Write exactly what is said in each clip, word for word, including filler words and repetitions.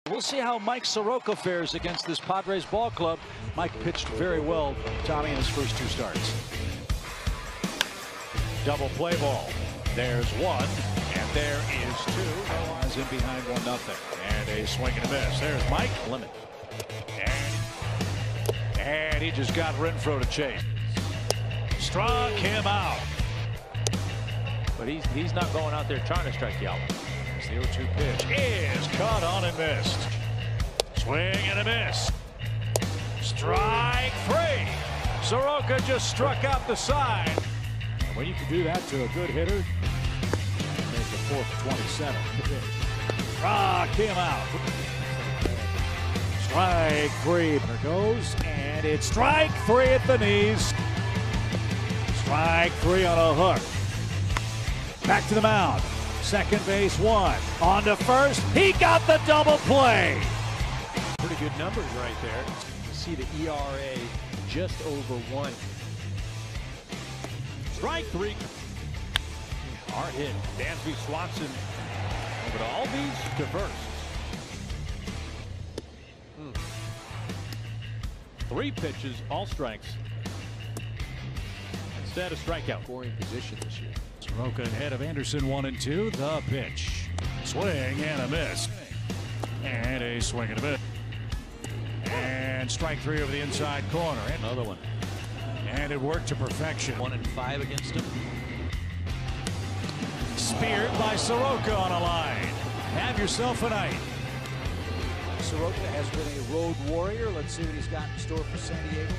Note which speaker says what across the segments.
Speaker 1: We'll see how Mike Soroka fares against this Padres ball club. Mike pitched very well, Tommy, in his first two starts.
Speaker 2: Double play ball. There's one, and there is two.
Speaker 1: As in behind one nothing.
Speaker 2: And a swing and a miss. There's Mike.
Speaker 1: Limit.
Speaker 2: And, and he just got Renfroe to chase. Struck him out.
Speaker 3: But he's he's not going out there trying to strike you out.
Speaker 2: The oh two pitch is caught on and missed. Swing and a miss. Strike three. Soroka just struck out the side.
Speaker 1: When you can do that to a good hitter, make the fourth twenty-seven.
Speaker 2: Struck him out. Strike three. There goes, and it's strike three at the knees. Strike three on a hook. Back to the mound. Second base one. On to first. He got the double play.
Speaker 3: Pretty good numbers right there. You see the E R A just over one.
Speaker 2: Strike three. Hard hit. Dansby Swanson over to Albies to first. Hmm. Three pitches, all strikes. Instead of strikeout.
Speaker 3: Scoring position this year.
Speaker 2: Soroka ahead of Anderson, one and two. The pitch. Swing and a miss. And a swing and a miss. And strike three over the inside corner.
Speaker 3: Another one.
Speaker 2: And it worked to perfection.
Speaker 3: One and five against him.
Speaker 2: Speared by Soroka on a line. Have yourself a night.
Speaker 1: Soroka has been a road warrior. Let's see what he's got in store for San Diego.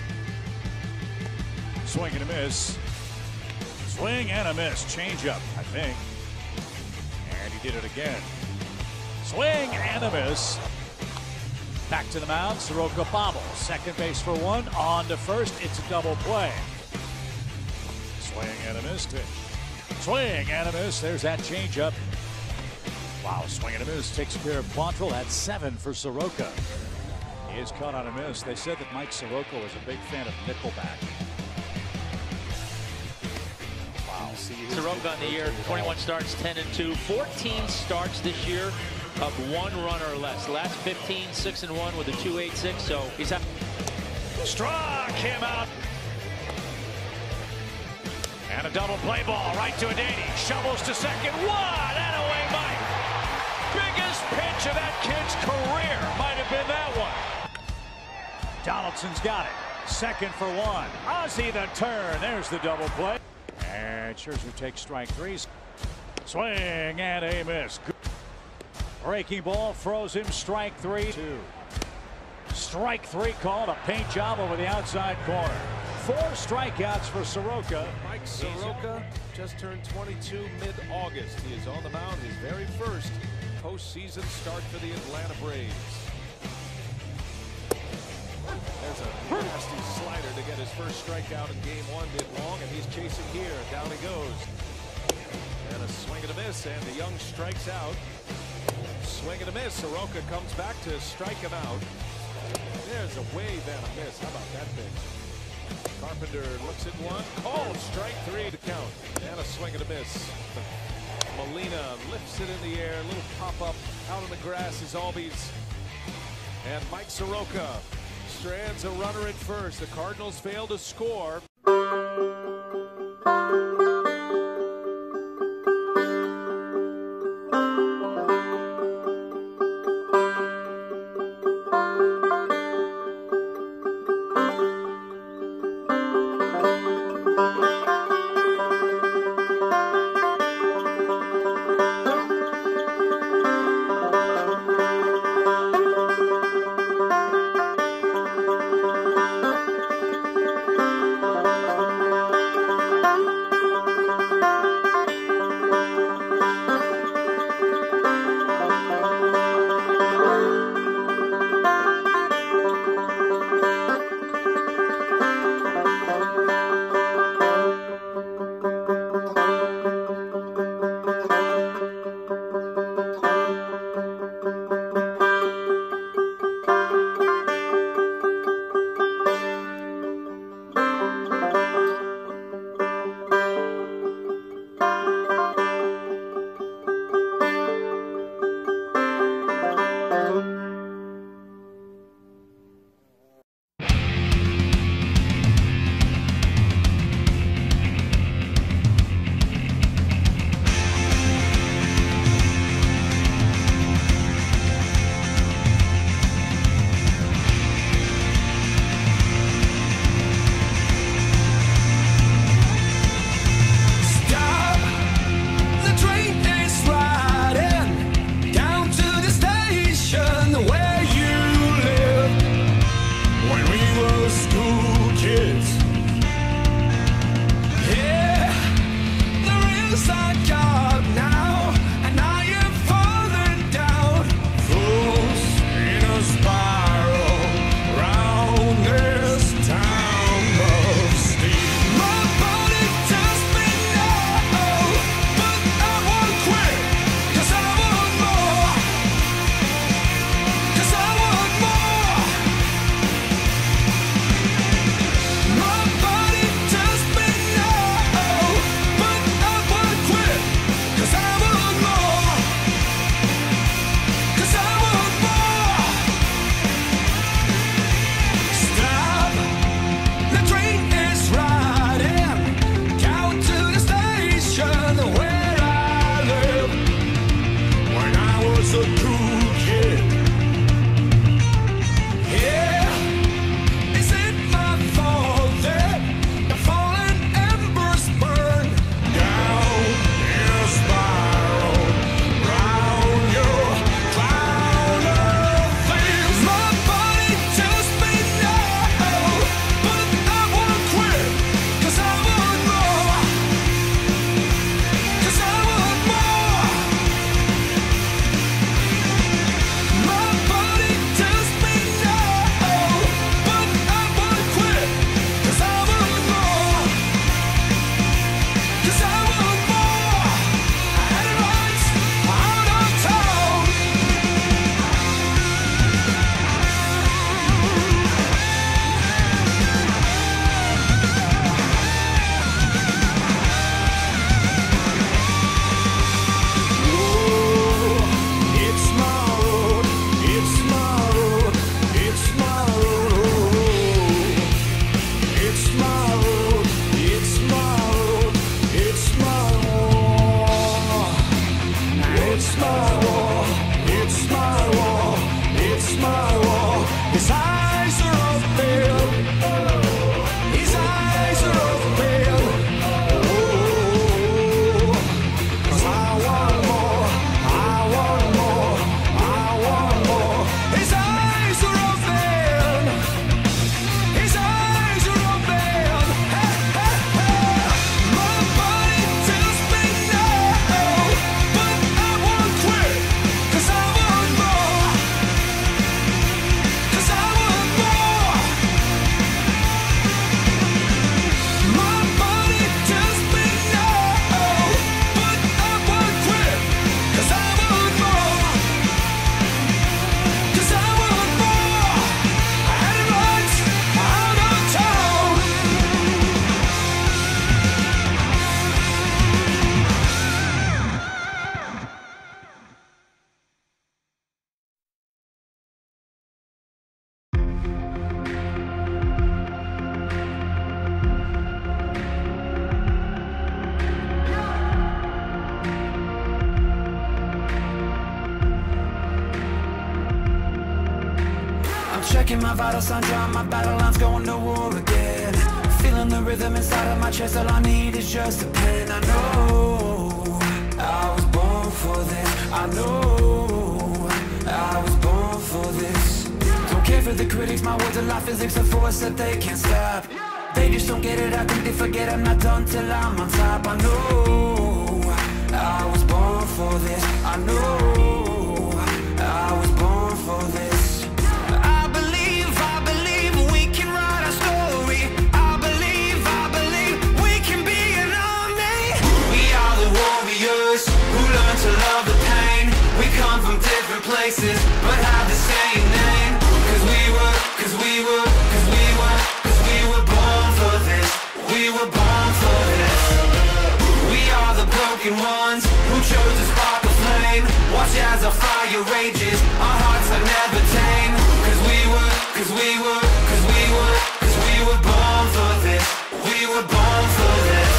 Speaker 2: Swing and a miss. Swing and a miss. Change up, I think. And he did it again. Swing and a miss. Back to the mound. Soroka bobbles. Second base for one. On to first. It's a double play. Swing and a miss pitch. Swing and a miss. There's that changeup. Wow, swing and a miss takes care of Quantrill. That's seven for Soroka. He is caught on a miss.
Speaker 1: They said that Mike Soroka was a big fan of Nickelback.
Speaker 3: Wow. Soroka on the year, twenty-one starts, ten and two, fourteen starts this year of one run or less. Last fifteen, six and one with a two point eight six. So he's had.
Speaker 2: Struck him out. And a double play ball right to Adani. Shovels to second. One and away, Mike. Biggest pitch of that kid's career might have been that one. Donaldson's got it. Second for one. Ozzie the turn. There's the double play. And Scherzer takes strike three. Swing and a miss. Breaking ball throws him strike three. Two. Strike three called. A paint job over the outside corner. Four strikeouts for Soroka.
Speaker 4: Mike Soroka just turned twenty-two mid-August. He is on the mound, his very first postseason start for the Atlanta Braves. There's a nasty slider to get his first strikeout in game one mid-long, and he's chasing here. Down he goes. And a swing and a miss, and the Young strikes out. Swing and a miss. Soroka comes back to strike him out. There's a wave and a miss. How about that pitch? Carpenter looks at one, called strike three to count, and a swing and a miss. Molina lifts it in the air, little pop-up out on the grass is Albies. And Mike Soroka strands a runner at first. The Cardinals fail to score.
Speaker 5: Checking my vital signs, drawing my battle lines, going to war again. Feeling the rhythm inside of my chest, all I need is just a pen. I know I was born for this. I know I was born for this. Don't care for the critics, my words are like physics, a force that they can't stop. They just don't get it, I think they forget I'm not done till I'm on top. I know I was born for this. I know I was born for this. Places, but have the same name. Cause we were, cause we were, cause we were, cause we were born for this. We were born for this. We are the broken ones who chose to spark a flame. Watch as our fire rages, our hearts are never tame. Cause we were, cause we were, cause we were, cause we were born for this. We were born for this.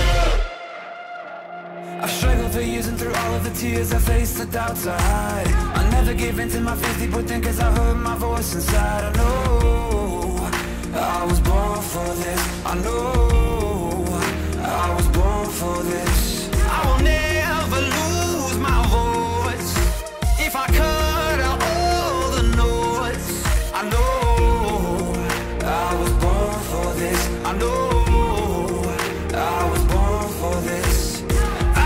Speaker 5: I've struggled for years and through all of the tears I faced, the doubts I hide. I never give in to my fears deep within, cause I heard my voice inside. I know I was born for this. I know I was born for this. I will never lose my voice if I cut out all the noise. I know I was born for this. I know I was born for this.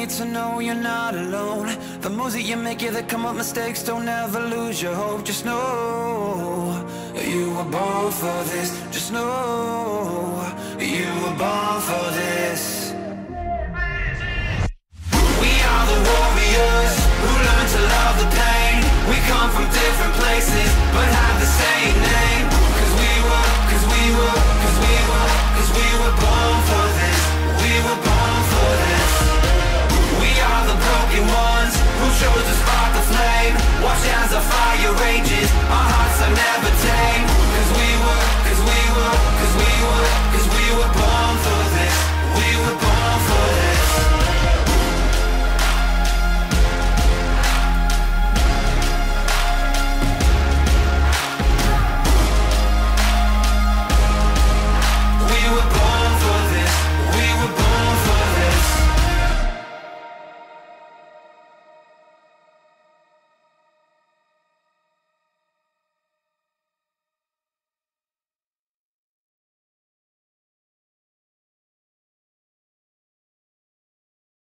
Speaker 5: need to know you're not alone. The moves that you make, yeah, that come up mistakes. Don't ever lose your hope. Just know you were born for this. Just know you were born for this. We are the warriors who learn to love the pain. We come from different places but have the same name. Cause we were, cause we were, cause we were, cause we were born for this. We were born for this. We are the broken ones who chose to spark the flame. Watch as the fire rages.